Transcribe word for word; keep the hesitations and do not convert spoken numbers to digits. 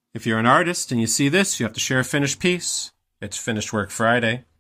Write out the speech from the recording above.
If you're an artist and you see this, you have to share a finished piece. It's Finished Work Friday.